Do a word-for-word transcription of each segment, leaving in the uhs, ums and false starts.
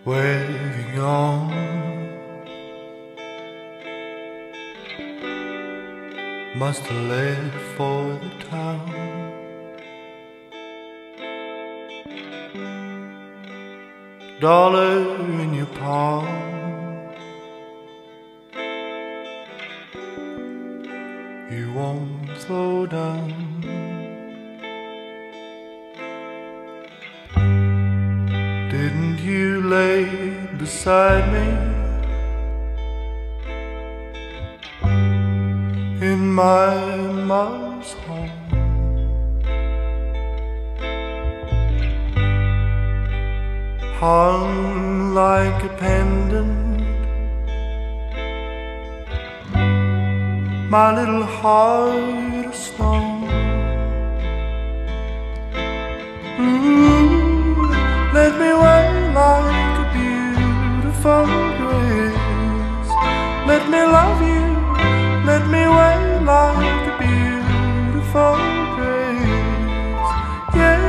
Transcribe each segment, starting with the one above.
waving on. Must have left for the town. Dollar in your palm, you won't slow down. Didn't you lay beside me in my mother's home? Hung like a pendant, my little heart of stone. Ooh, let me wait like a beautiful grace. Let me love you, let me wait like a beautiful grace. Yeah.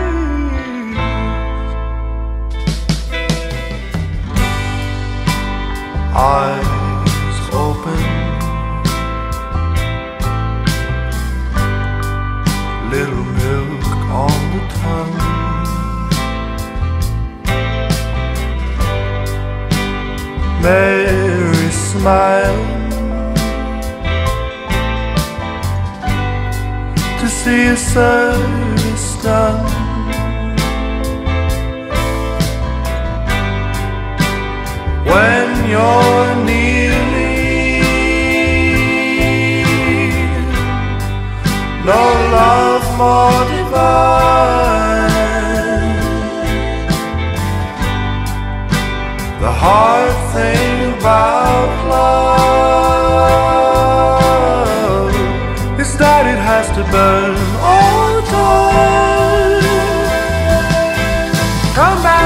Eyes open, little milk on the tongue. Mary smiling to see a service done. When you're near me, no love more divine. The hard thing about love is that it has to burn all the time. Come back.